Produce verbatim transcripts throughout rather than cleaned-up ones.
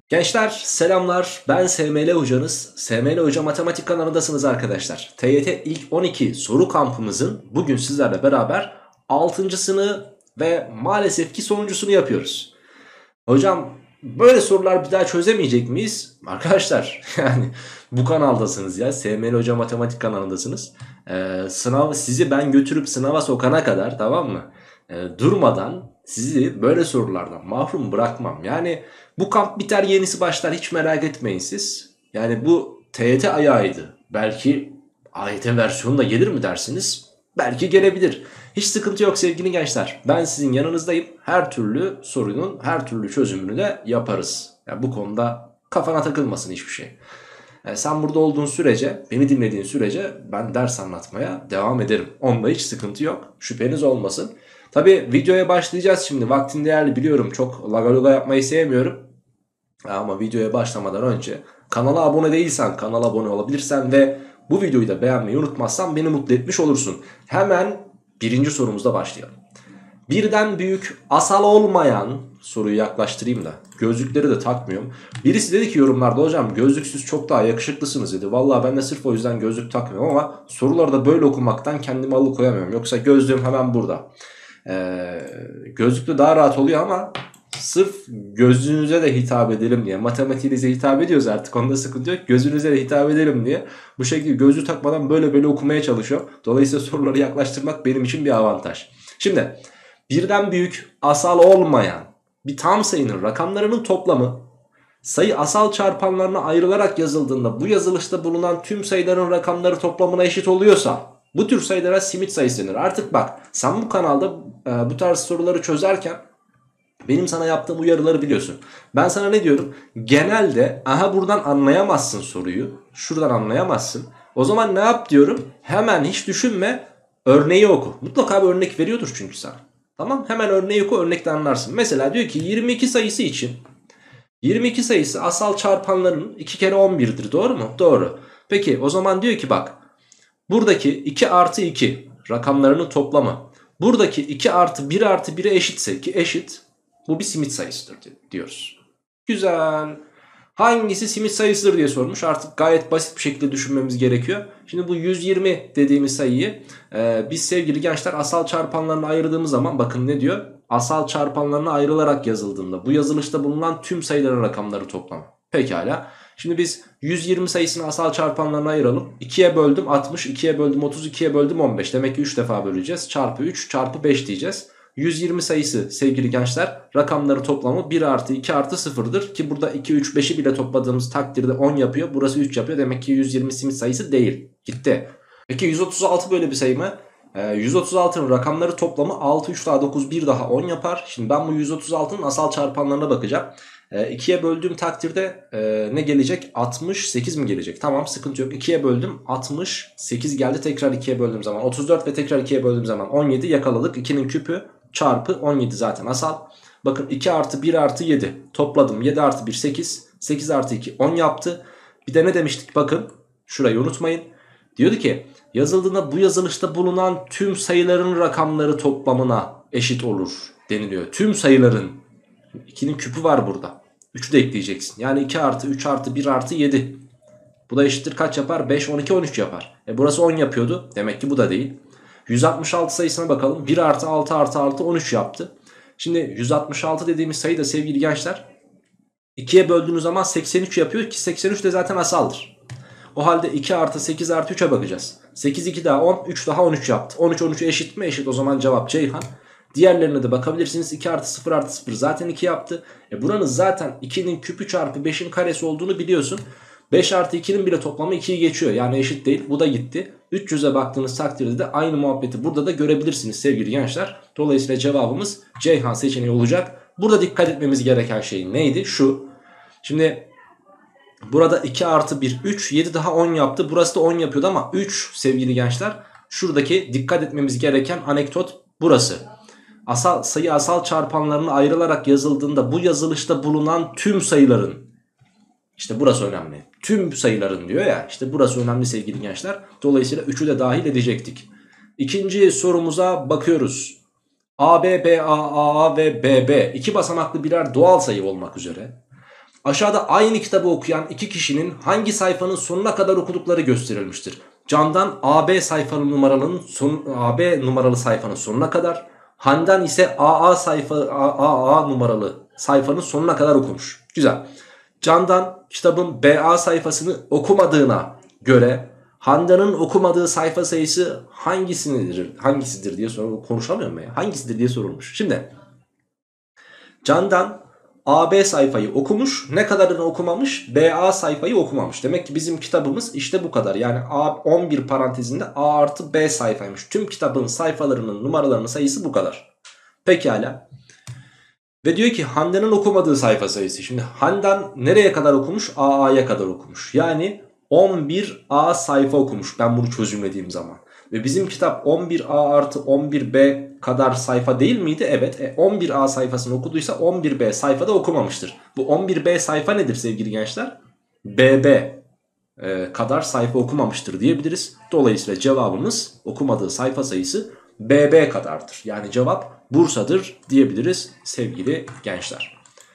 Gençler selamlar, ben S M L hocanız. S M L Hoca Matematik kanalındasınız arkadaşlar. T Y T ilk on iki soru kampımızın bugün sizlerle beraber altıncısını ve maalesef ki sonuncusunu yapıyoruz. Hocam böyle sorular bir daha çözemeyecek miyiz? Arkadaşlar yani bu kanaldasınız ya, S M L Hoca Matematik kanalındasınız. Ee, sınav sizi ben götürüp sınava sokana kadar, tamam mı? Ee, durmadan sizi böyle sorulardan mahrum bırakmam. Yani bu kamp biter yenisi başlar, hiç merak etmeyin siz. Yani bu T Y T ayağıydı. Belki A Y T versiyonu da gelir mi dersiniz? Belki gelebilir. Hiç sıkıntı yok sevgili gençler. Ben sizin yanınızdayım. Her türlü sorunun her türlü çözümünü de yaparız. Yani bu konuda kafana takılmasın hiçbir şey. Yani sen burada olduğun sürece, beni dinlediğin sürece ben ders anlatmaya devam ederim. Onda hiç sıkıntı yok. Şüpheniz olmasın. Tabi videoya başlayacağız şimdi. Vaktin değerli, biliyorum. Çok lagaluga yapmayı sevmiyorum. Ama videoya başlamadan önce kanala abone değilsen kanala abone olabilirsen ve bu videoyu da beğenmeyi unutmazsan beni mutlu etmiş olursun. Hemen birinci sorumuzda başlayalım. Birden büyük asal olmayan, soruyu yaklaştırayım da gözlükleri de takmıyorum. Birisi dedi ki yorumlarda, hocam gözlüksüz çok daha yakışıklısınız dedi. Vallahi ben de sırf o yüzden gözlük takmıyorum ama soruları da böyle okumaktan kendimi alıkoyamıyorum. Yoksa gözlüğüm hemen burada. Ee, gözlükle daha rahat oluyor ama sırf gözünüze de hitap edelim diye, matematiğinize hitap ediyoruz artık, onda sıkıntı yok, gözünüze de hitap edelim diye bu şekilde gözlüğü takmadan böyle böyle okumaya çalışıyorum. Dolayısıyla soruları yaklaştırmak benim için bir avantaj. Şimdi birden büyük asal olmayan bir tam sayının rakamlarının toplamı sayı asal çarpanlarına ayrılarak yazıldığında bu yazılışta bulunan tüm sayıların rakamları toplamına eşit oluyorsa bu tür sayılara simit sayısı denir. Artık bak, sen bu kanalda e, bu tarz soruları çözerken benim sana yaptığım uyarıları biliyorsun. Ben sana ne diyorum? Genelde aha buradan anlayamazsın soruyu. Şuradan anlayamazsın. O zaman ne yap diyorum? Hemen hiç düşünme, örneği oku. Mutlaka bir örnek veriyordur çünkü sana. Tamam, hemen örneği oku, örnekten anlarsın. Mesela diyor ki yirmi iki sayısı için yirmi iki sayısı asal çarpanlarının iki kere on bir'dir, doğru mu? Doğru. Peki o zaman diyor ki bak, buradaki iki artı iki rakamlarının toplamı buradaki iki artı bir artı bir'e eşitse, ki eşit, bu bir simit sayısıdır diyoruz. Güzel. Hangisi simit sayısıdır diye sormuş. Artık gayet basit bir şekilde düşünmemiz gerekiyor. Şimdi bu yüz yirmi dediğimiz sayıyı e, biz sevgili gençler asal çarpanlarına ayırdığımız zaman bakın ne diyor? Asal çarpanlarına ayrılarak yazıldığında bu yazılışta bulunan tüm sayıların rakamları toplamı. Pekala. Şimdi biz yüz yirmi sayısını asal çarpanlarına ayıralım. ikiye böldüm altmış, ikiye böldüm otuz, ikiye böldüm on beş. Demek ki üç defa böleceğiz. Çarpı üç çarpı beş diyeceğiz. yüz yirmi sayısı sevgili gençler rakamları toplamı bir artı iki artı sıfır'dır. Ki burada iki, üç, beşi bile topladığımız takdirde on yapıyor. Burası üç yapıyor. Demek ki yüz yirmi simit sayısı değil. Gitti. Peki yüz otuz altı böyle bir sayı mı? Ee, yüz otuz altının rakamları toplamı altı, üç daha dokuz, bir daha on yapar. Şimdi ben bu yüz otuz altının asal çarpanlarına bakacağım. E, ikiye böldüğüm takdirde e, ne gelecek? altmış sekiz mi gelecek? Tamam, sıkıntı yok. ikiye böldüm, altmış sekiz geldi. Tekrar ikiye böldüğüm zaman otuz dört ve tekrar ikiye böldüğüm zaman on yedi yakaladık. ikinin küpü çarpı on yedi zaten asal. Bakın iki artı bir artı yedi topladım. yedi artı bir sekiz. sekiz artı iki on yaptı. Bir de ne demiştik? Bakın şurayı unutmayın. Diyordu ki yazıldığında bu yazılışta bulunan tüm sayıların rakamları toplamına eşit olur deniliyor. Tüm sayıların. ikinin küpü var burada. üçü de ekleyeceksin. Yani iki artı üç artı bir artı yedi. Bu da eşittir kaç yapar? beş, on iki, on üç yapar. E burası on yapıyordu. Demek ki bu da değil. yüz altmış altı sayısına bakalım. bir artı altı artı altı on üç yaptı. Şimdi yüz altmış altı dediğimiz sayı da sevgili gençler ikiye böldüğünüz zaman seksen üç yapıyor ki seksen üç de zaten asaldır. O halde iki artı sekiz artı üçe bakacağız. sekiz, iki daha on, üç daha on üç yaptı. on üç, on üçe eşit mi? Eşit. O zaman cevap Ceyhan. Diğerlerine de bakabilirsiniz. iki artı sıfır artı sıfır zaten iki yaptı. E buranın zaten ikinin küpü çarpı beşin karesi olduğunu biliyorsun. beş artı ikinin bile toplamı ikiyi geçiyor. Yani eşit değil. Bu da gitti. üç yüze baktığınız takdirde de aynı muhabbeti burada da görebilirsiniz sevgili gençler. Dolayısıyla cevabımız Ceyhan seçeneği olacak. Burada dikkat etmemiz gereken şey neydi? Şu. Şimdi burada iki artı bir üç, yedi daha on yaptı. Burası da on yapıyordu ama üç sevgili gençler. Şuradaki dikkat etmemiz gereken anekdot burası. Asal, sayı asal çarpanlarına ayrılarak yazıldığında bu yazılışta bulunan tüm sayıların, işte burası önemli. Tüm sayıların diyor ya, işte burası önemli sevgili gençler. Dolayısıyla üçü de dahil edecektik. İkinci sorumuza bakıyoruz. A, B, B, A, A, A ve B, B iki basamaklı birer doğal sayı olmak üzere Aşağıda aynı kitabı okuyan iki kişinin hangi sayfanın sonuna kadar okudukları gösterilmiştir. Candan A B sayfanın numaralarının son, A B numaralı sayfanın sonuna kadar, Handan ise A A sayfa A A numaralı sayfanın sonuna kadar okumuş. Güzel. Candan kitabın B A sayfasını okumadığına göre Handan'ın okumadığı sayfa sayısı hangisidir? Hangisidir diye sorulmuş. Konuşamıyorum ben ya. Hangisidir diye sorulmuş. Şimdi Candan A B sayfayı okumuş. Ne kadarını okumamış? B A sayfayı okumamış. Demek ki bizim kitabımız işte bu kadar. Yani A on bir parantezinde A artı B sayfaymış. Tüm kitabın sayfalarının numaralarının sayısı bu kadar. Pekala. Ve diyor ki Handan'ın okumadığı sayfa sayısı. Şimdi Handan nereye kadar okumuş? A A'ya kadar okumuş. Yani on bir A sayfa okumuş ben bunu çözümlediğim zaman. Ve bizim kitap on bir A artı on bir B kadar sayfa değil miydi? Evet. E on bir A sayfasını okuduysa on bir B sayfada okumamıştır. Bu on bir B sayfa nedir sevgili gençler? B B e, kadar sayfa okumamıştır diyebiliriz. Dolayısıyla cevabımız okumadığı sayfa sayısı B B kadardır. Yani cevap Bursa'dır diyebiliriz sevgili gençler.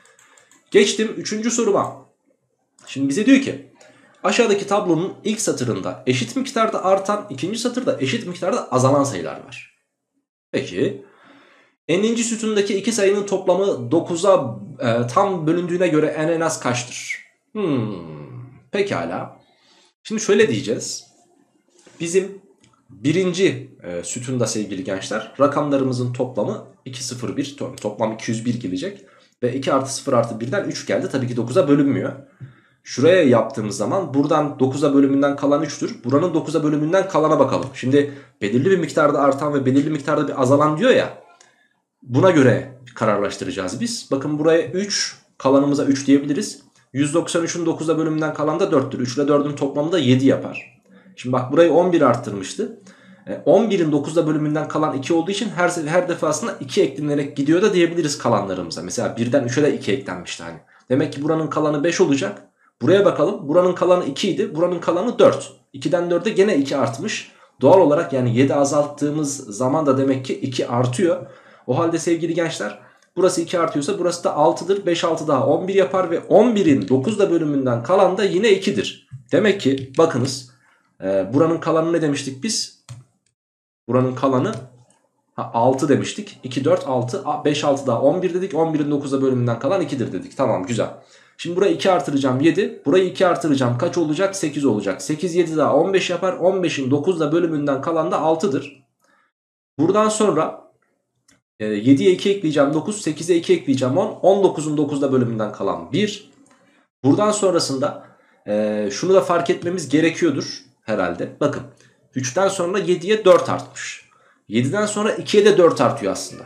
Geçtim üçüncü soruma. Şimdi bize diyor ki aşağıdaki tablonun ilk satırında eşit miktarda artan, ikinci satırda eşit miktarda azalan sayılar var. Peki n'inci sütundaki iki sayının toplamı dokuza e, tam bölündüğüne göre n en az kaçtır? Hmm, pekala. Şimdi şöyle diyeceğiz. Bizim birinci e, sütunda sevgili gençler rakamlarımızın toplamı iki sıfır bir, toplam iki yüz bir gelecek. Ve iki artı sıfır artı birden üç geldi. Tabii ki dokuza bölünmüyor. Şuraya yaptığımız zaman buradan dokuza bölümünden kalan üçtür. Buranın dokuza bölümünden kalana bakalım. Şimdi belirli bir miktarda artan ve belirli miktarda bir azalan diyor ya. Buna göre kararlaştıracağız biz. Bakın buraya üç, kalanımıza üç diyebiliriz. yüz doksan üçün dokuza bölümünden kalan da dörttür. üç ile dördün toplamı da yedi yapar. Şimdi bak burayı on bir arttırmıştı. on birin dokuzda bölümünden kalan iki olduğu için her, her defasında iki eklenerek gidiyor da diyebiliriz kalanlarımıza. Mesela birden üçe de iki eklenmişti hani. Demek ki buranın kalanı beş olacak. Buraya bakalım. Buranın kalanı iki idi. Buranın kalanı dört. ikiden dörde gene iki artmış. Doğal olarak yani yedi azalttığımız zaman da demek ki iki artıyor. O halde sevgili gençler burası iki artıyorsa burası da altıdır. beş altı daha on bir yapar ve on birin dokuzda bölümünden kalan da yine ikidir. Demek ki bakınız e, buranın kalanı ne demiştik biz? Buranın kalanı ha, altı demiştik. iki, dört, altı, beş, altı daha on bir dedik. on birin dokuzda bölümünden kalan ikidir dedik. Tamam güzel. Şimdi burayı iki artıracağım yedi. Burayı iki artıracağım kaç olacak? sekiz olacak. sekiz, yedi daha on beş yapar. on beşin dokuzda bölümünden kalan da altıdır. Buradan sonra e, yediye iki ekleyeceğim dokuz. sekize iki ekleyeceğim on. on dokuzun dokuzda bölümünden kalan bir. Buradan sonrasında e, şunu da fark etmemiz gerekiyordur herhalde. Bakın üçten sonra yediye dört artmış. yediden sonra ikiye de dört artıyor aslında.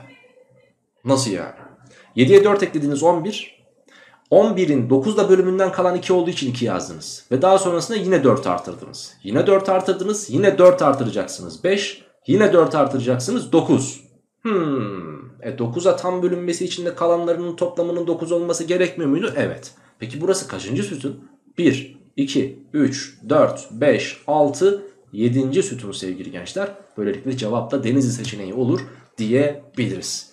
Nasıl yani? yediye dört eklediğiniz on bir. on birin dokuzda bölümünden kalan iki olduğu için iki yazdınız. Ve daha sonrasında yine dört artırdınız. Yine dört artırdınız. Yine dört artıracaksınız. beş. Yine dört artıracaksınız. dokuz. Hmm. E dokuza tam bölünmesi için de kalanlarının toplamının dokuz olması gerekmiyor muydu? Evet. Peki burası kaçıncı sütun? bir, iki, üç, dört, beş, altı, yedinci sütun sevgili gençler. Böylelikle cevap da Denizli seçeneği olur diyebiliriz.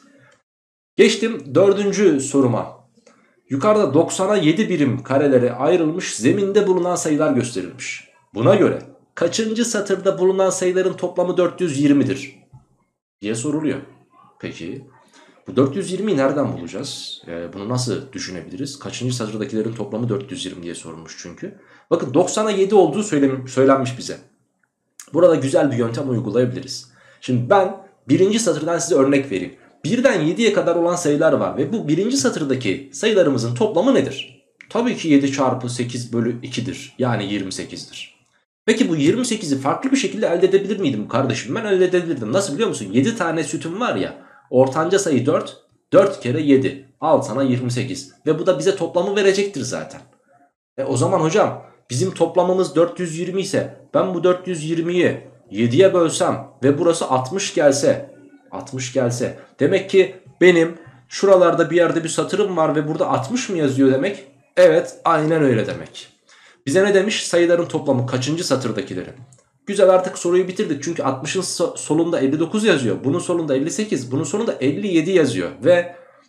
Geçtim dördüncü soruma. Yukarıda doksana yedi birim karelere ayrılmış zeminde bulunan sayılar gösterilmiş. Buna göre kaçıncı satırda bulunan sayıların toplamı dört yüz yirmidir diye soruluyor. Peki bu dört yüz yirmiyi nereden bulacağız? Ee, bunu nasıl düşünebiliriz? Kaçıncı satırdakilerin toplamı dört yüz yirmi diye sorulmuş çünkü. Bakın doksana yedi olduğu söylenmiş bize. Burada güzel bir yöntem uygulayabiliriz. Şimdi ben birinci satırdan size örnek vereyim. birden yediye kadar olan sayılar var ve bu birinci satırdaki sayılarımızın toplamı nedir? Tabii ki yedi çarpı sekiz bölü iki'dir. Yani yirmi sekiz'dir. Peki bu yirmi sekizi farklı bir şekilde elde edebilir miydim kardeşim? Ben elde edebilirdim. Nasıl biliyor musun? yedi tane sütun var ya. Ortanca sayı dört. dört kere yedi. Al sana yirmi sekiz. Ve bu da bize toplamı verecektir zaten. E o zaman hocam bizim toplamımız dört yüz yirmi ise ben bu dört yüz yirmiyi yediye bölsem ve burası altmış gelse... altmış gelse. Demek ki benim şuralarda bir yerde bir satırım var ve burada altmış mı yazıyor demek? Evet, aynen öyle demek. Bize ne demiş? Sayıların toplamı kaçıncı satırdakileri? Güzel, artık soruyu bitirdik. Çünkü altmışın solunda elli dokuz yazıyor. Bunun solunda elli sekiz, bunun sonunda elli yedi yazıyor. Ve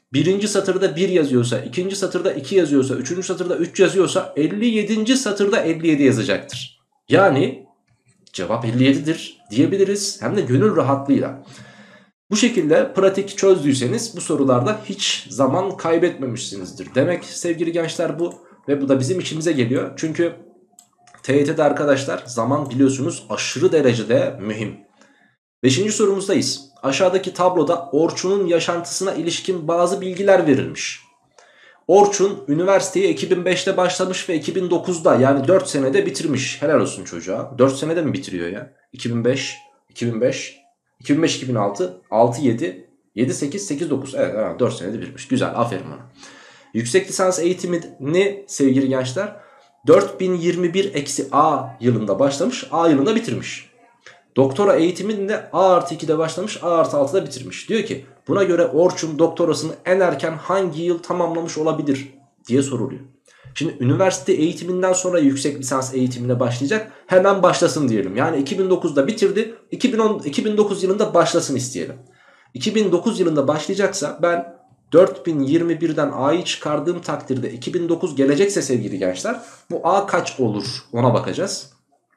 Birinci satırda bir yazıyorsa, ikinci satırda iki yazıyorsa, üçüncü satırda üç yazıyorsa elli yedinci satırda elli yedi yazacaktır. Yani cevap elli yedidir diyebiliriz, hem de gönül rahatlığıyla. Bu şekilde pratik çözdüyseniz bu sorularda hiç zaman kaybetmemişsinizdir demek sevgili gençler bu. Ve bu da bizim işimize geliyor. Çünkü T Y T'de arkadaşlar zaman biliyorsunuz aşırı derecede mühim. Beşinci sorumuzdayız. Aşağıdaki tabloda Orçun'un yaşantısına ilişkin bazı bilgiler verilmiş. Orçun üniversiteye iki bin beşte başlamış ve iki bin dokuzda, yani dört senede bitirmiş. Helal olsun çocuğa. dört senede mi bitiriyor ya? iki bin beş, iki bin beş, iki bin beş iki bin altı, altı yedi, yedi sekiz, sekiz dokuz. Evet, dört senede bitirmiş. Güzel, aferin bana. Yüksek lisans eğitimini sevgili gençler dört bin yirmi bir eksi A yılında başlamış, A yılında bitirmiş. Doktora eğitimini de A artı iki'de başlamış, A artı altı'da bitirmiş. Diyor ki buna göre Orçun doktorasını en erken hangi yıl tamamlamış olabilir diye soruluyor. Şimdi üniversite eğitiminden sonra yüksek lisans eğitimine başlayacak, hemen başlasın diyelim. Yani iki bin dokuzda bitirdi, iki bin on, iki bin dokuz yılında başlasın isteyelim. iki bin dokuz yılında başlayacaksa ben dört bin yirmi bir'den A'yı çıkardığım takdirde iki bin dokuz gelecekse sevgili gençler, bu A kaç olur ona bakacağız.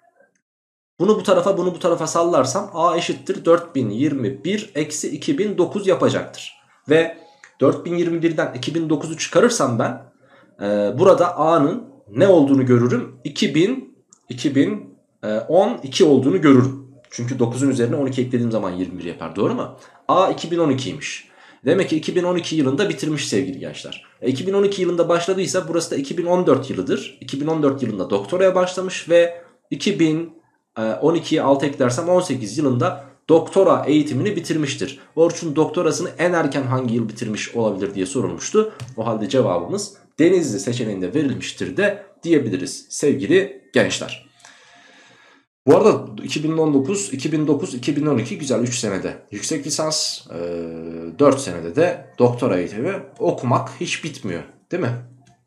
Bunu bu tarafa bunu bu tarafa sallarsam A eşittir dört bin yirmi bir eksi iki bin dokuz yapacaktır. Ve dört bin yirmi bir'den iki bin dokuzu çıkarırsam ben e, burada A'nın ne olduğunu görürüm. iki bin, iki bin on iki olduğunu görürüm. Çünkü dokuzun üzerine on iki eklediğim zaman yirmi bir yapar, doğru mu? A iki bin on iki'ymiş. Demek ki iki bin on iki yılında bitirmiş sevgili gençler. E, iki bin on iki yılında başladıysa burası da iki bin on dört yılıdır. iki bin on dört yılında doktoraya başlamış ve iki bin on iki'ye altı eklersem on sekiz yılında doktora eğitimini bitirmiştir. Orçun doktorasını en erken hangi yıl bitirmiş olabilir diye sorulmuştu. O halde cevabımız Denizli seçeneğinde verilmiştir de diyebiliriz sevgili gençler. Bu arada iki bin on dokuz, iki bin dokuz, iki bin on iki güzel üç senede yüksek lisans, dört senede de doktora eğitimi okumak hiç bitmiyor, değil mi?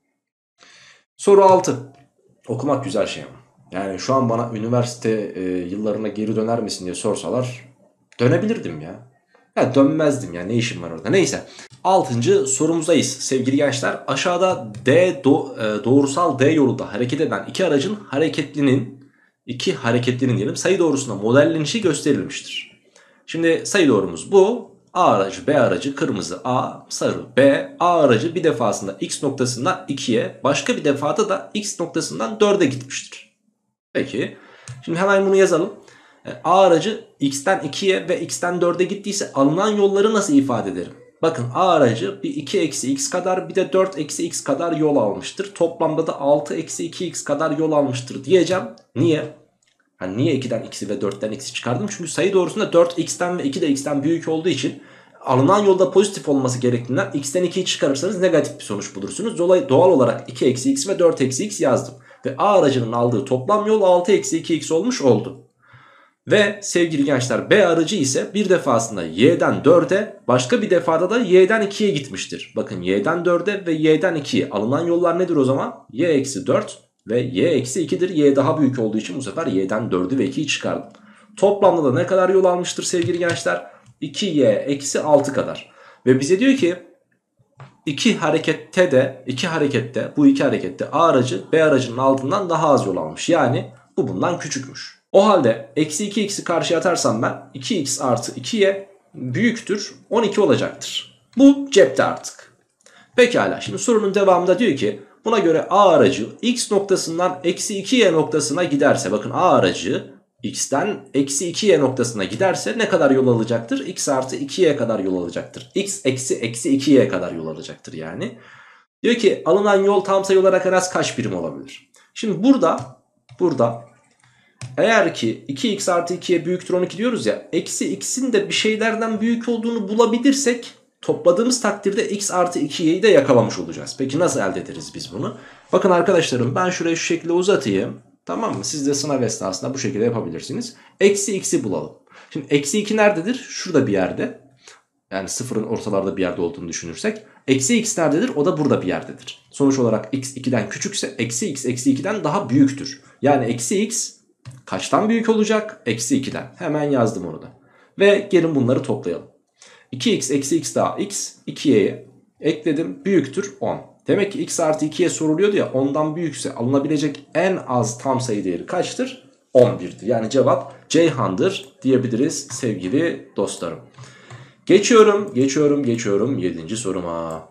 Soru altı. Okumak güzel şey ama. Yani şu an bana üniversite e, yıllarına geri döner misin diye sorsalar dönebilirdim ya. Ya dönmezdim ya, ne işim var orada. Neyse. Altıncı sorumuzdayız sevgili gençler. Aşağıda D do, e, doğrusal D yolunda hareket eden iki aracın hareketlinin iki hareketlinin diyelim sayı doğrusuna modellenişi gösterilmiştir. Şimdi sayı doğrumuz bu. A aracı, B aracı, kırmızı A, sarı B. A aracı bir defasında X noktasından iki'ye, başka bir defada da X noktasından dört'e gitmiştir. Peki. Şimdi hemen bunu yazalım. A aracı X'ten iki'ye ve X'ten dört'e gittiyse alınan yolları nasıl ifade ederim? Bakın A aracı bir iki eksi X kadar, bir de dört eksi X kadar yol almıştır. Toplamda da altı eksi iki X kadar yol almıştır diyeceğim. Niye? Yani niye iki'den X'i ve dört'ten X'i çıkardım? Çünkü sayı doğrusunda dört X'ten ve iki de X'ten büyük olduğu için alınan yolda pozitif olması gerektiğinden X'ten iki'yi çıkarırsanız negatif bir sonuç bulursunuz. Dolayı doğal olarak iki eksi X ve dört eksi X yazdım. Ve A aracının aldığı toplam yol altı eksi iki X olmuş oldu. Ve sevgili gençler B aracı ise bir defasında Y'den dört'e, başka bir defada da Y'den iki'ye gitmiştir. Bakın Y'den dört'e ve Y'den iki'ye alınan yollar nedir o zaman? Y eksi dört ve Y eksi iki'dir. Y daha büyük olduğu için bu sefer Y'den dört'ü ve iki'yi çıkardım. Toplamda da ne kadar yol almıştır sevgili gençler? iki Y eksi altı kadar. Ve bize diyor ki iki harekette de iki harekette bu iki harekette A aracı B aracının altından daha az yol almış. Yani bu bundan küçükmüş. O halde eksi iki X'i karşıya atarsam ben iki X artı iki Y büyüktür on iki olacaktır. Bu cepte artık. Pekala, şimdi sorunun devamında diyor ki buna göre A aracı X noktasından eksi iki Y noktasına giderse, bakın A aracı X'ten eksi iki Y noktasına giderse ne kadar yol alacaktır? X artı iki Y kadar yol alacaktır. X eksi eksi iki Y kadar yol alacaktır yani. Diyor ki alınan yol tam sayı olarak en az kaç birim olabilir? Şimdi burada burada eğer ki iki X artı iki Y büyüktür on iki diyoruz ya, eksi X'in de bir şeylerden büyük olduğunu bulabilirsek topladığımız takdirde X artı iki Y'yi de yakalamış olacağız. Peki nasıl elde ederiz biz bunu? Bakın arkadaşlarım, ben şurayı şu şekilde uzatayım. Tamam mı? Siz de sınav esnasında bu şekilde yapabilirsiniz. Eksi X'i bulalım. Şimdi eksi iki nerededir? Şurada bir yerde. Yani sıfırın ortalarda bir yerde olduğunu düşünürsek. Eksi X nerededir? O da burada bir yerdedir. Sonuç olarak X iki'den küçükse eksi X eksi iki'den daha büyüktür. Yani eksi X kaçtan büyük olacak? Eksi iki'den. Hemen yazdım onu da. Ve gelin bunları toplayalım. iki X eksi X daha X. iki Y'ye Ekledim, büyüktür on. Demek ki x artı ikiye soruluyordu ya, ondan büyükse alınabilecek en az tam sayı değeri kaçtır? on bir'dir. Yani cevap Ceyhan'dır diyebiliriz sevgili dostlarım. Geçiyorum, geçiyorum, geçiyorum yedinci soruma.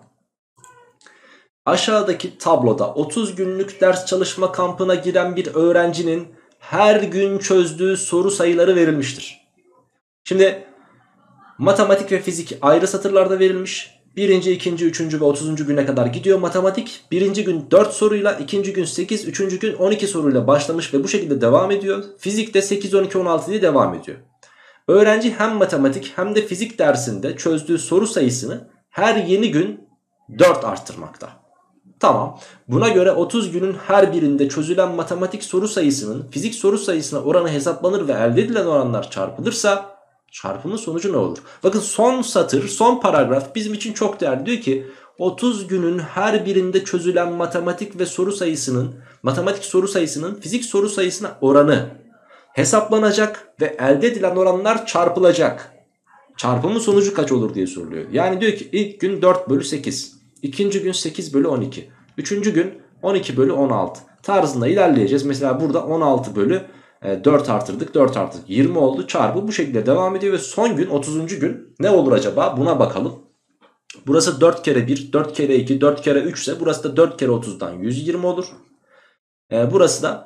Aşağıdaki tabloda otuz günlük ders çalışma kampına giren bir öğrencinin her gün çözdüğü soru sayıları verilmiştir. Şimdi matematik ve fizik ayrı satırlarda verilmiş. Birinci, ikinci, üçüncü ve otuzuncu güne kadar gidiyor matematik. Birinci gün dört soruyla, ikinci gün sekiz, üçüncü gün on iki soruyla başlamış ve bu şekilde devam ediyor. Fizikte sekiz, on iki, on altı diye devam ediyor. Öğrenci hem matematik hem de fizik dersinde çözdüğü soru sayısını her yeni gün dört arttırmakta. Tamam. Buna göre otuz günün her birinde çözülen matematik soru sayısının fizik soru sayısına oranı hesaplanır ve elde edilen oranlar çarpılırsa çarpımın sonucu ne olur? Bakın son satır, son paragraf bizim için çok değerli. Diyor ki otuz günün her birinde çözülen matematik ve soru sayısının matematik soru sayısının fizik soru sayısına oranı hesaplanacak ve elde edilen oranlar çarpılacak. Çarpımın sonucu kaç olur diye soruluyor. Yani diyor ki ilk gün dört bölü sekiz, ikinci gün sekiz bölü on iki, üçüncü gün on iki bölü on altı tarzında ilerleyeceğiz. Mesela burada on altı bölü dört artırdık, dört artırdık, yirmi oldu, çarpı bu şekilde devam ediyor ve son gün otuzuncu gün ne olur acaba, buna bakalım. Burası dört kere bir, dört kere iki, dört kere üç ise burası da dört kere otuzdan yüz yirmi olur. Burası da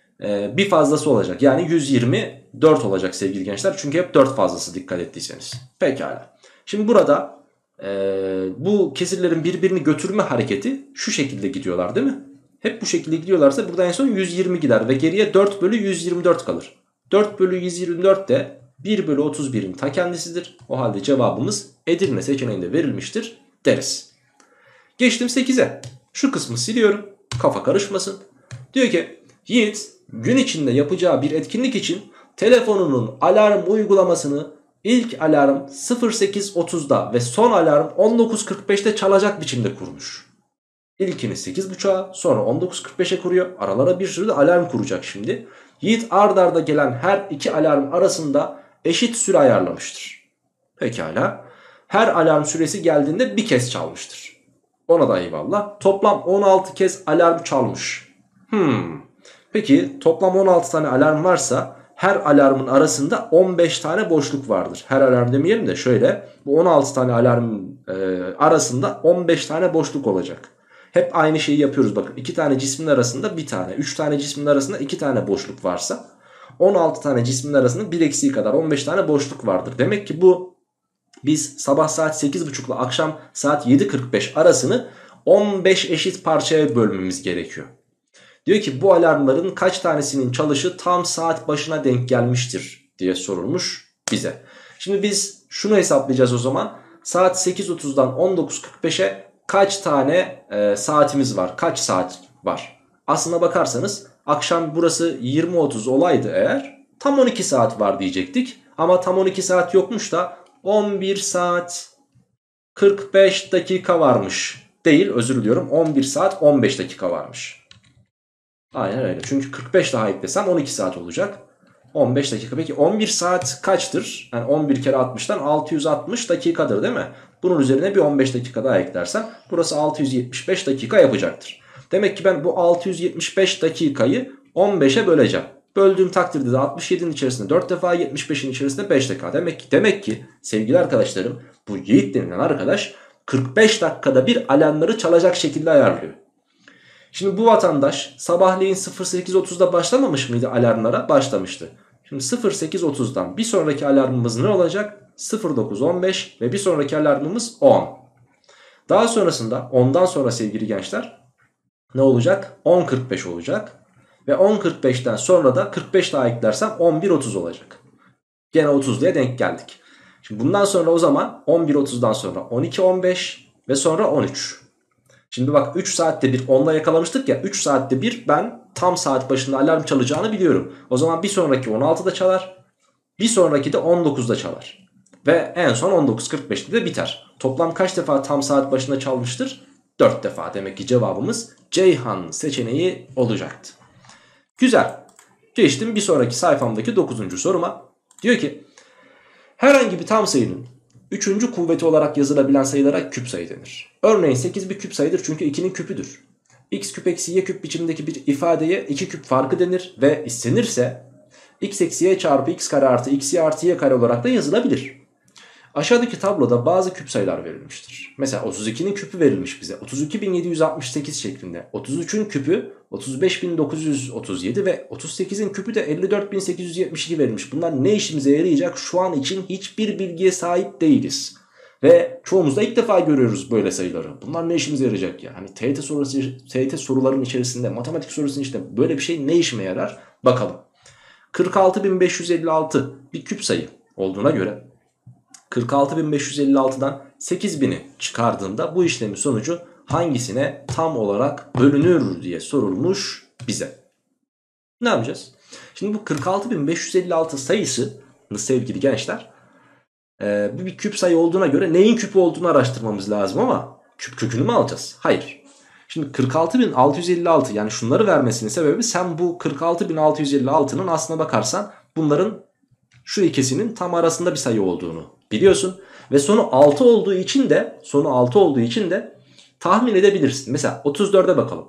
bir fazlası olacak, yani yüz yirmi dört olacak sevgili gençler, çünkü hep dört fazlası dikkat ettiyseniz. Pekala. Şimdi burada e, bu kesirlerin birbirini götürme hareketi şu şekilde gidiyorlar değil mi? Hep bu şekilde gidiyorlarsa burada en son yüz yirmi gider ve geriye dört bölü yüz yirmi dört kalır. dört bölü yüz yirmi dört de bir bölü otuz birin ta kendisidir. O halde cevabımız Edirne seçeneğinde verilmiştir deriz. Geçtim sekize. Şu kısmı siliyorum, kafa karışmasın. Diyor ki Yiğit gün içinde yapacağı bir etkinlik için telefonunun alarm uygulamasını ilk alarm sıfır sekiz otuzda ve son alarm on dokuz kırk beşte çalacak biçimde kurmuş. İlkini sekiz buçuğa, sonra on dokuz kırk beşe kuruyor. Aralara bir sürü de alarm kuracak şimdi. Yiğit ard arda gelen her iki alarm arasında eşit süre ayarlamıştır. Pekala. Her alarm süresi geldiğinde bir kez çalmıştır. Ona da eyvallah. Toplam on altı kez alarm çalmış. Hmm. Peki toplam on altı tane alarm varsa her alarmın arasında on beş tane boşluk vardır. Her alarm demeyelim de şöyle, bu on altı tane alarmın e, arasında on beş tane boşluk olacak. Hep aynı şeyi yapıyoruz bakın. iki tane cismin arasında bir tane, üç tane cismin arasında iki tane boşluk varsa on altı tane cismin arasında bir eksiği kadar on beş tane boşluk vardır. Demek ki bu biz sabah saat sekiz buçuk ile akşam saat yedi kırk beş arasını on beş eşit parçaya bölmemiz gerekiyor. Diyor ki bu alarmların kaç tanesinin çalışı tam saat başına denk gelmiştir diye sorulmuş bize. Şimdi biz şunu hesaplayacağız o zaman. Saat sekiz otuzdan on dokuz kırk beşe kaç tane e, saatimiz var? Kaç saat var? Aslına bakarsanız akşam burası yirmi otuz olaydı eğer tam on iki saat var diyecektik. Ama tam on iki saat yokmuş da on bir saat kırk beş dakika varmış. Değil, özür diliyorum, on bir saat on beş dakika varmış. Aynen öyle. Çünkü kırk beş daha eklesem on iki saat olacak. on beş dakika. Peki on bir saat kaçtır? Yani on bir kere altmıştan altı yüz altmış dakikadır değil mi? Bunun üzerine bir on beş dakika daha eklersem burası altı yüz yetmiş beş dakika yapacaktır. Demek ki ben bu altı yüz yetmiş beş dakikayı on beşe böleceğim. Böldüğüm takdirde de altmış yedinin içerisinde dört defa, yetmiş beşin içerisinde beş dakika. Demek ki, demek ki sevgili arkadaşlarım, bu Yiğit denilen arkadaş kırk beş dakikada bir alarmları çalacak şekilde ayarlıyor. Şimdi bu vatandaş sabahleyin sıfır sekiz otuzda başlamamış mıydı alarmlara? Başlamıştı. Şimdi sıfır sekiz otuzdan bir sonraki alarmımız ne olacak? sıfır dokuz on beş ve bir sonraki alarmımız on. Daha sonrasında ondan sonra sevgili gençler ne olacak? on kırk beş olacak. Ve on kırk beşten sonra da kırk beş daha eklersem on bir otuz olacak. Gene otuzluya denk geldik. Şimdi bundan sonra o zaman on bir otuzdan sonra on iki on beş ve sonra on üç. Şimdi bak üç saatte bir onla yakalamıştık ya, üç saatte bir ben tam saat başında alarm çalacağını biliyorum. O zaman bir sonraki on altıda çalar, bir sonraki de on dokuzda çalar. Ve en son on dokuz kırk beşte de biter. Toplam kaç defa tam saat başında çalmıştır? dört defa. Demek ki cevabımız Ceyhan seçeneği olacaktı. Güzel. Geçtim bir sonraki sayfamdaki dokuzuncu soruma. Diyor ki herhangi bir tam sayının Üçüncü kuvveti olarak yazılabilen sayılara küp sayı denir. Örneğin sekiz bir küp sayıdır çünkü ikinin küpüdür. X küp eksi y küp biçimindeki bir ifadeye iki küp farkı denir ve istenirse x eksi y çarpı x kare artı x y artı y kare olarak da yazılabilir. Aşağıdaki tabloda bazı küp sayılar verilmiştir. Mesela otuz ikinin küpü verilmiş bize. otuz iki bin yedi yüz altmış sekiz şeklinde. otuz üçün küpü otuz beş bin dokuz yüz otuz yedi ve otuz sekizin küpü de elli dört bin sekiz yüz yetmiş iki verilmiş. Bunlar ne işimize yarayacak? Şu an için hiçbir bilgiye sahip değiliz. Ve çoğumuz da ilk defa görüyoruz böyle sayıları. Bunlar ne işimize yarayacak ya? Hani T Y T sorusu, T Y T soruların içerisinde, matematik sorusunun içinde böyle bir şey ne işime yarar? Bakalım. kırk altı bin beş yüz elli altı bir küp sayı olduğuna göre kırk altı bin beş yüz elli altıdan sekiz bini çıkardığında bu işlemin sonucu hangisine tam olarak bölünür diye sorulmuş bize. Ne yapacağız? Şimdi bu kırk altı bin beş yüz elli altı sayısı sevgili gençler e, bir küp sayı olduğuna göre neyin küpü olduğunu araştırmamız lazım ama küp kökünü mü alacağız? Hayır. Şimdi kırk altı bin altı yüz elli altı yani şunları vermesinin sebebi sen bu kırk altı bin altı yüz elli altının aslına bakarsan bunların şu ikisinin tam arasında bir sayı olduğunu biliyorsun. Ve sonu altı olduğu için de sonu altı olduğu için de tahmin edebilirsin. Mesela otuz dörde bakalım.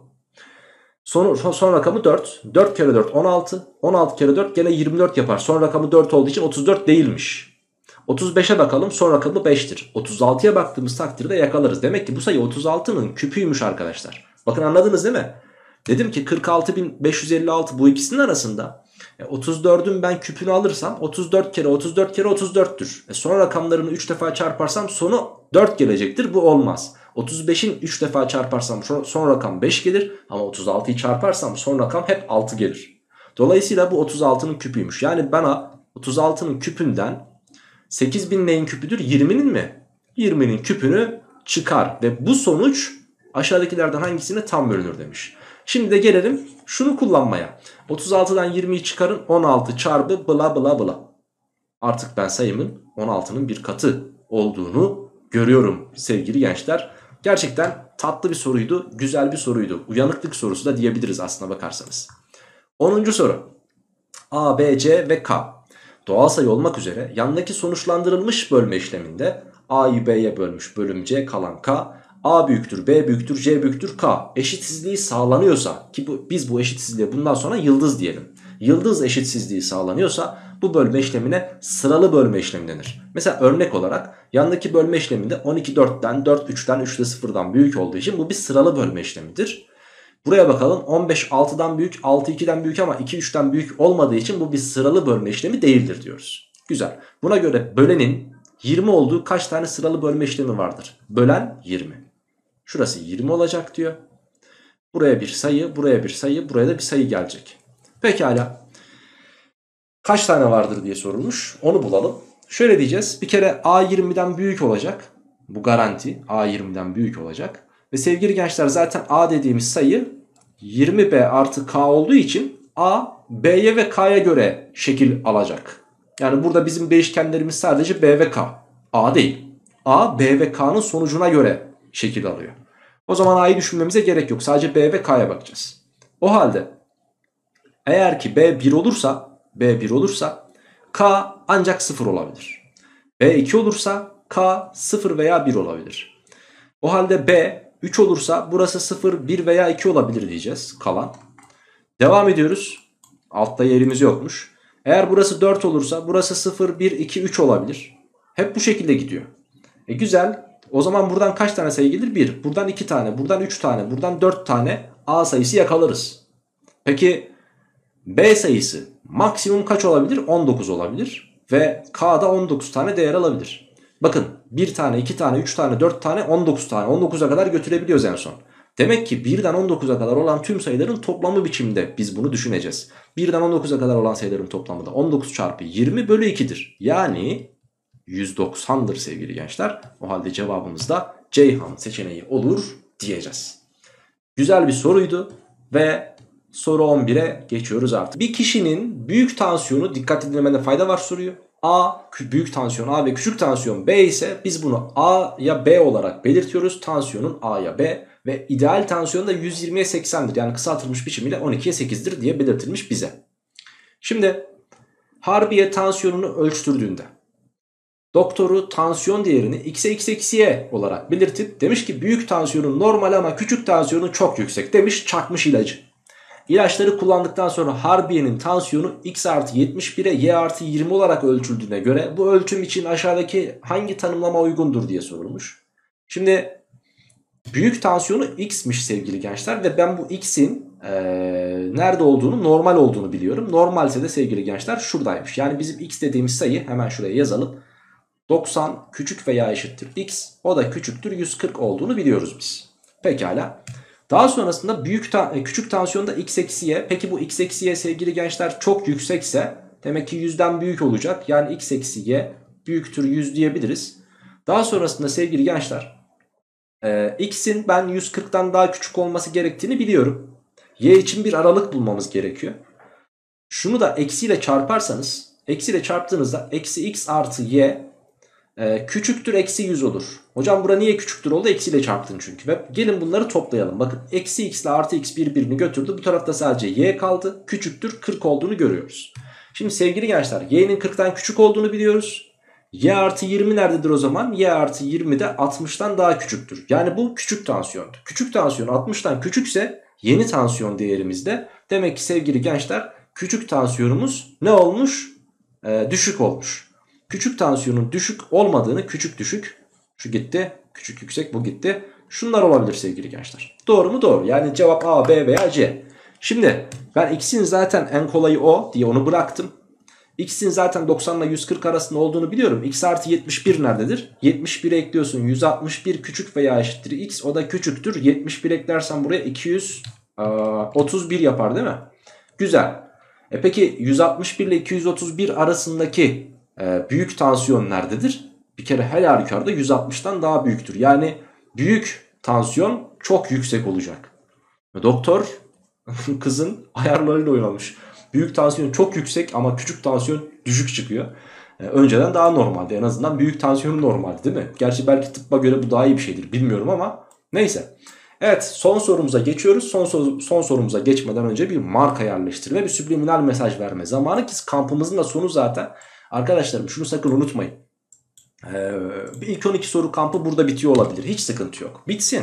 Son, son rakamı dört. dört kere dört on altı. on altı kere dört gene yirmi dört yapar. Son rakamı dört olduğu için otuz dört değilmiş. otuz beşe bakalım. Son rakamı beştir. otuz altıya baktığımız takdirde yakalarız. Demek ki bu sayı otuz altının küpüymüş arkadaşlar. Bakın anladınız değil mi? Dedim ki kırk altı bin beş yüz elli altı bu ikisinin arasında. E otuz dördün ben küpünü alırsam otuz dört kere otuz dört kere otuz dörttür. E son rakamlarını üç defa çarparsam sonu dört gelecektir. Bu olmaz. otuz beşin üç defa çarparsam son rakam beş gelir. Ama otuz altıyı çarparsam son rakam hep altı gelir. Dolayısıyla bu otuz altının küpüymüş. Yani bana otuz altının küpünden sekiz bin neyin küpüdür? yirminin mi? yirminin küpünü çıkar. Ve bu sonuç aşağıdakilerden hangisine tam bölünür demiş. Şimdi de gelelim şunu kullanmaya. otuz altıdan yirmiyi çıkarın, on altı çarpı bla bla bla. Artık ben sayımın on altının bir katı olduğunu görüyorum sevgili gençler. Gerçekten tatlı bir soruydu, güzel bir soruydu. Uyanıklık sorusu da diyebiliriz aslına bakarsanız. onuncu soru. A, B, C ve K doğal sayı olmak üzere yandaki sonuçlandırılmış bölme işleminde A'yı B'ye bölmüş bölüm C kalan K, A büyüktür, B büyüktür, C büyüktür, K eşitsizliği sağlanıyorsa ki bu, biz bu eşitsizliğe bundan sonra yıldız diyelim. Yıldız eşitsizliği sağlanıyorsa bu bölme işlemine sıralı bölme işlemi denir. Mesela örnek olarak yandaki bölme işleminde on iki dörtten, dört üçten, üç de sıfırdan büyük olduğu için bu bir sıralı bölme işlemidir. Buraya bakalım, on beş altıdan büyük, altı ikiden büyük ama iki üçten büyük olmadığı için bu bir sıralı bölme işlemi değildir diyoruz. Güzel. Buna göre bölenin yirmi olduğu kaç tane sıralı bölme işlemi vardır? Bölen yirmi. Şurası yirmi olacak diyor. Buraya bir sayı, buraya bir sayı, buraya da bir sayı gelecek. Pekala. Kaç tane vardır diye sorulmuş. Onu bulalım. Şöyle diyeceğiz. Bir kere A yirmiden büyük olacak. Bu garanti. A yirmiden büyük olacak. Ve sevgili gençler zaten A dediğimiz sayı yirmi B artı K olduğu için A, B'ye ve K'ya göre şekil alacak. Yani burada bizim değişkenlerimiz sadece B ve K. A değil. A, B ve K'nın sonucuna göre şekil alıyor. O zaman A'yı düşünmemize gerek yok. Sadece B ve K'ya bakacağız. O halde eğer ki B bir olursa, B bir olursa K ancak sıfır olabilir. B iki olursa K sıfır veya bir olabilir. O halde B üç olursa burası sıfır, bir veya iki olabilir diyeceğiz kalan. Devam ediyoruz. Altta yerimiz yokmuş. Eğer burası dört olursa burası sıfır, bir, iki, üç olabilir. Hep bu şekilde gidiyor. E güzel. O zaman buradan kaç tane sayı gelir? bir. Buradan iki tane, buradan üç tane, buradan dört tane A sayısı yakalarız. Peki B sayısı maksimum kaç olabilir? on dokuz olabilir. Ve K'da on dokuz tane değer alabilir. Bakın bir tane, iki tane, üç tane, dört tane, on dokuz tane. on dokuza kadar götürebiliyoruz en son. Demek ki birden on dokuza kadar olan tüm sayıların toplamı biçimde biz bunu düşüneceğiz. birden on dokuza kadar olan sayıların toplamı da on dokuz çarpı yirmi bölü iki'dir. Yani yüz doksan'dır sevgili gençler. O halde cevabımız da Ceyhan seçeneği olur diyeceğiz. Güzel bir soruydu ve soru on bir'e geçiyoruz artık. Bir kişinin büyük tansiyonu, dikkat edilmede fayda var soruyor. A büyük tansiyon A ve küçük tansiyon B ise biz bunu A ya B olarak belirtiyoruz. Tansiyonun A ya B ve ideal tansiyon da yüz yirmi'ye seksen'dir. Yani kısaltılmış biçimiyle on iki'ye sekiz'dir diye belirtilmiş bize. Şimdi Harbiye tansiyonunu ölçtürdüğünde doktoru tansiyon değerini x'e x eksi y olarak belirtip demiş ki büyük tansiyonun normal ama küçük tansiyonun çok yüksek demiş, çakmış ilacı. İlaçları kullandıktan sonra Harbiye'nin tansiyonu x artı yetmiş bire y artı yirmi olarak ölçüldüğüne göre bu ölçüm için aşağıdaki hangi tanımlama uygundur diye sorulmuş. Şimdi büyük tansiyonu x'miş sevgili gençler ve ben bu x'in ee, nerede olduğunu, normal olduğunu biliyorum. Normalse de sevgili gençler şuradaymış. Yani bizim x dediğimiz sayı hemen şuraya yazalım. doksan küçük veya eşittir x, o da küçüktür yüz kırk olduğunu biliyoruz biz. Pekala. Daha sonrasında büyük ta küçük tansiyonda x eksi y. Peki bu x eksi y sevgili gençler çok yüksekse demek ki yüzden büyük olacak. Yani x eksi y büyüktür yüz diyebiliriz. Daha sonrasında sevgili gençler e, x'in ben yüz kırktan daha küçük olması gerektiğini biliyorum. Y için bir aralık bulmamız gerekiyor. Şunu da eksiyle çarparsanız, eksiyle çarptığınızda eksi x artı y e, küçüktür eksi yüz olur. Hocam bura niye küçüktür oldu? Eksiyle çarptın çünkü. Ve gelin bunları toplayalım. Bakın eksi x ile artı x birbirini götürdü. Bu tarafta sadece y kaldı. Küçüktür kırk olduğunu görüyoruz. Şimdi sevgili gençler y'nin kırktan küçük olduğunu biliyoruz. Y artı yirmi nerededir o zaman? Y artı yirmi de altmıştan daha küçüktür. Yani bu küçük tansiyondu. Küçük tansiyon altmıştan küçükse yeni tansiyon değerimizde demek ki sevgili gençler küçük tansiyonumuz ne olmuş? Ee, düşük olmuş. Küçük tansiyonun düşük olmadığını, küçük düşük, şu gitti, küçük yüksek bu gitti. Şunlar olabilir sevgili gençler. Doğru mu? Doğru. Yani cevap A, B veya C. Şimdi ben x'in zaten en kolayı o diye onu bıraktım. X'in zaten doksan ile yüz kırk arasında olduğunu biliyorum. X artı yetmiş bir nerededir? yetmiş bire ekliyorsun. yüz altmış bir küçük veya eşittir x. O da küçüktür. yetmiş bir eklersen buraya iki yüz otuz bir yapar değil mi? Güzel. E peki yüz altmış bir ile iki yüz otuz bir arasındaki e, büyük tansiyon nerededir? Bir kere her halükarda yüz altmıştan daha büyüktür. Yani büyük tansiyon çok yüksek olacak. Doktor kızın ayarlarıyla oynamış. Büyük tansiyon çok yüksek ama küçük tansiyon düşük çıkıyor. Ee, önceden daha normaldi. En azından büyük tansiyonu normaldi değil mi? Gerçi belki tıbba göre bu daha iyi bir şeydir. Bilmiyorum ama neyse. Evet, son sorumuza geçiyoruz. Son, son sorumuza geçmeden önce bir marka yerleştirme, bir subliminal mesaj verme zamanı ki kampımızın da sonu zaten. Arkadaşlarım şunu sakın unutmayın. Ee, ilk on iki soru kampı burada bitiyor olabilir. Hiç sıkıntı yok. Bitsin.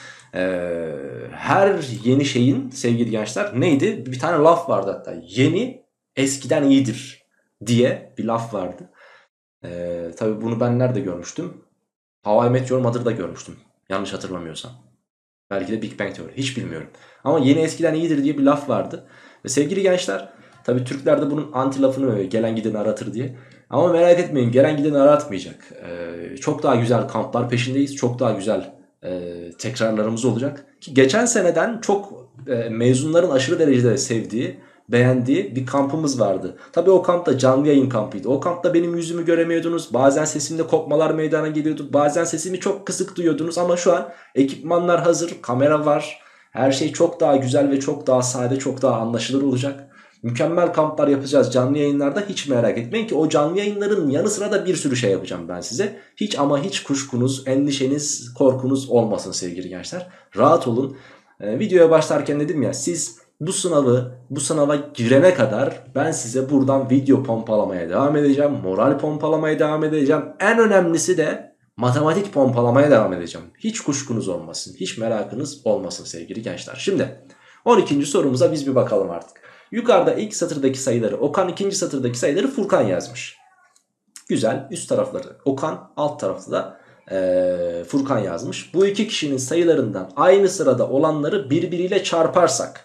Ee, her yeni şeyin sevgili gençler neydi? Bir tane laf vardı hatta. Yeni eskiden iyidir diye bir laf vardı. Ee, tabii bunu ben nerede görmüştüm? How I Met Your Mother'da görmüştüm. Yanlış hatırlamıyorsam. Belki de Big Bang Theory. Hiç bilmiyorum. Ama yeni eskiden iyidir diye bir laf vardı. Ve sevgili gençler, tabii Türkler de bunun anti lafını veriyor. Gelen gideni aratır diye. Ama merak etmeyin, gelen gideni aratmayacak. Ee, çok daha güzel kamplar peşindeyiz. Çok daha güzel e, tekrarlarımız olacak. Ki geçen seneden çok e, mezunların aşırı derecede sevdiği, beğendiği bir kampımız vardı. Tabii o kamp da canlı yayın kampıydı. O kampta benim yüzümü göremiyordunuz. Bazen sesimde kopmalar meydana geliyordu. Bazen sesimi çok kısık duyuyordunuz. Ama şu an ekipmanlar hazır. Kamera var. Her şey çok daha güzel ve çok daha sade, çok daha anlaşılır olacak. Mükemmel kamplar yapacağız canlı yayınlarda, hiç merak etmeyin ki o canlı yayınların yanı sıra da bir sürü şey yapacağım ben size. Hiç ama hiç kuşkunuz, endişeniz, korkunuz olmasın sevgili gençler. Rahat olun. Ee, videoya başlarken dedim ya, siz bu sınavı, bu sınava girene kadar ben size buradan video pompalamaya devam edeceğim. Moral pompalamaya devam edeceğim. En önemlisi de matematik pompalamaya devam edeceğim. Hiç kuşkunuz olmasın, hiç merakınız olmasın sevgili gençler. Şimdi on ikinci sorumuza biz bir bakalım artık. Yukarıda ilk satırdaki sayıları Okan, ikinci satırdaki sayıları Furkan yazmış. Güzel, üst tarafları Okan, alt tarafta da ee, Furkan yazmış. Bu iki kişinin sayılarından aynı sırada olanları birbiriyle çarparsak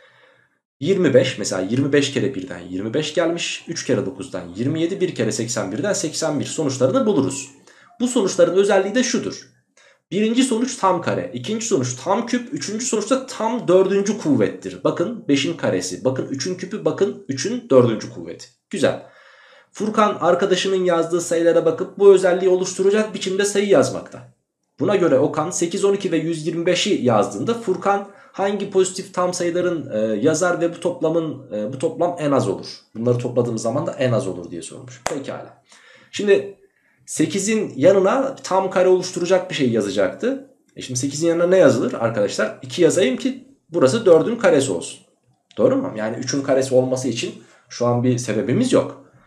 yirmi beş, mesela yirmi beş kere birden yirmi beş gelmiş. üç kere dokuzdan yirmi yedi, bir kere seksen birden seksen bir sonuçlarını buluruz. Bu sonuçların özelliği de şudur. Birinci sonuç tam kare, ikinci sonuç tam küp, üçüncü sonuçta tam dördüncü kuvvettir. Bakın beşin karesi, bakın üçün küpü, bakın üçün dördüncü kuvveti. Güzel. Furkan arkadaşının yazdığı sayılara bakıp bu özelliği oluşturacak biçimde sayı yazmakta. Buna göre Okan sekiz, on iki ve yüz yirmi beşi yazdığında Furkan hangi pozitif tam sayıların e, yazar ve bu toplamın e, bu toplam en az olur? Bunları topladığımız zaman da en az olur diye sormuş. Pekala. Şimdi sekizin yanına tam kare oluşturacak bir şey yazacaktı. E şimdi sekizin yanına ne yazılır arkadaşlar? iki yazayım ki burası dördün karesi olsun. Doğru mu? Yani üçün karesi olması için şu an bir sebebimiz yok.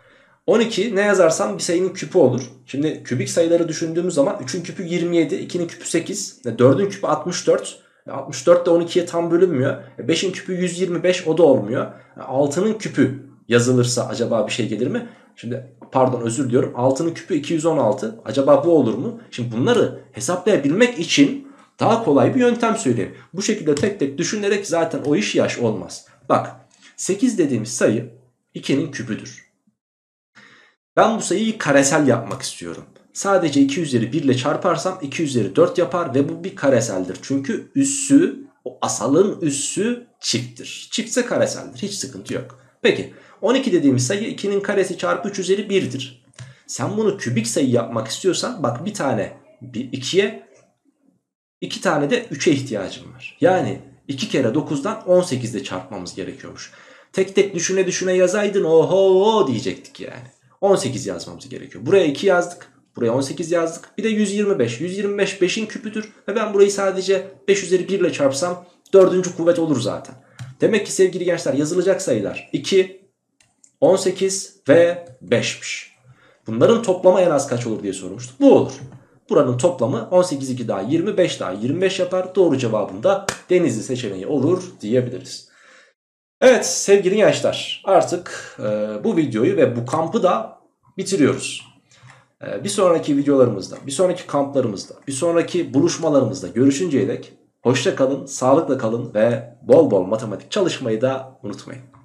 on iki ne yazarsam bir sayının küpü olur. Şimdi kübik sayıları düşündüğümüz zaman üçün küpü yirmi yedi, ikinin küpü sekiz, dördün küpü altmış dört. altmış dört de on ikiye tam bölünmüyor. beşin küpü yüz yirmi beş, o da olmuyor. altının küpü yazılırsa acaba bir şey gelir mi? Şimdi pardon, özür diliyorum. altının küpü iki yüz on altı. Acaba bu olur mu? Şimdi bunları hesaplayabilmek için daha kolay bir yöntem söyleyeyim. Bu şekilde tek tek düşünerek zaten o iş yaş olmaz. Bak, sekiz dediğimiz sayı ikinin küpüdür. Ben bu sayıyı karesel yapmak istiyorum. Sadece iki üzeri bir ile çarparsam iki üzeri dört yapar ve bu bir kareseldir. Çünkü üssü, o asalın üssü çifttir. Çiftse kareseldir, hiç sıkıntı yok. Peki on iki dediğimiz sayı ikinin karesi çarpı üç üzeri bir'dir. Sen bunu kübik sayı yapmak istiyorsan bak, bir tane ikiye, iki tane de üçe ihtiyacım var. Yani iki kere dokuzdan on sekiz ile çarpmamız gerekiyormuş. Tek tek düşüne düşüne yazaydın oho diyecektik yani. on sekiz yazmamız gerekiyor. Buraya iki yazdık. Buraya on sekiz yazdık. Bir de yüz yirmi beş. yüz yirmi beş beşin küpüdür. Ve ben burayı sadece beş üzeri bir ile çarpsam dördüncü kuvvet olur zaten. Demek ki sevgili gençler, yazılacak sayılar iki, on sekiz ve beş'miş. Bunların toplamı en az kaç olur diye sormuştuk. Bu olur. Buranın toplamı on sekiz, iki daha yirmi, beş daha yirmi beş yapar. Doğru cevabın da Denizli seçeneği olur diyebiliriz. Evet sevgili gençler, artık e, bu videoyu ve bu kampı da bitiriyoruz. E, bir sonraki videolarımızda, bir sonraki kamplarımızda, bir sonraki buluşmalarımızda görüşünceye dek hoşça kalın, sağlıkla kalın ve bol bol matematik çalışmayı da unutmayın.